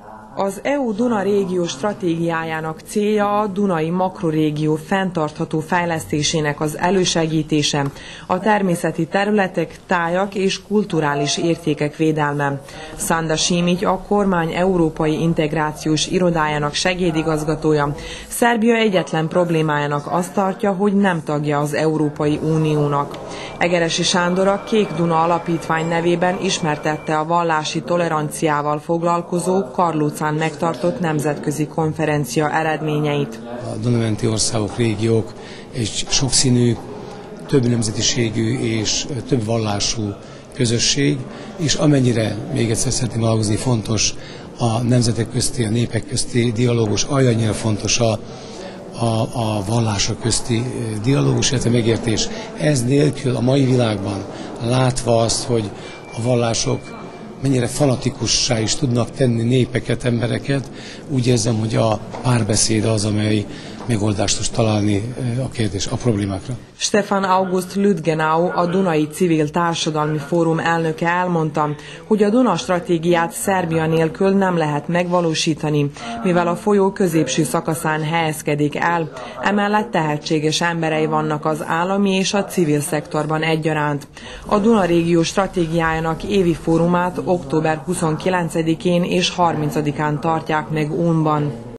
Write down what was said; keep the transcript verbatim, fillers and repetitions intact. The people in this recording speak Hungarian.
Az é u Duna régió stratégiájának célja a Dunai makrorégió fenntartható fejlesztésének az elősegítése, a természeti területek, tájak és kulturális értékek védelme. Szanda Simic, a kormány európai integrációs irodájának segédigazgatója, Szerbia egyetlen problémájának azt tartja, hogy nem tagja az Európai Uniónak. Egeresi Sándor a Kék Duna Alapítvány nevében ismertette a vallási toleranciával foglalkozó Karlócán megtartott nemzetközi konferencia eredményeit. A Duna-menti országok, régiók egy sokszínű, több nemzetiségű és több vallású közösség, és amennyire, még egyszer szeretném aláhúzni, fontos a nemzetek közti, a népek közti dialógus, olyannyira fontos a, a, a vallások közti dialógus, illetve megértés. Ez nélkül a mai világban, látva azt, hogy a vallások mennyire fanatikussá is tudnak tenni népeket, embereket, úgy érzem, hogy a párbeszéd az, amely megoldást tud találni a kérdés, a problémákra. Stefan August Lütgenau, a Dunai Civil Társadalmi Fórum elnöke elmondta, hogy a Duna stratégiát Szerbia nélkül nem lehet megvalósítani, mivel a folyó középső szakaszán helyezkedik el, emellett tehetséges emberei vannak az állami és a civil szektorban egyaránt. A Duna régió stratégiájának évi fórumát október huszonkilencedikén és harmincadikán tartják meg Ónban.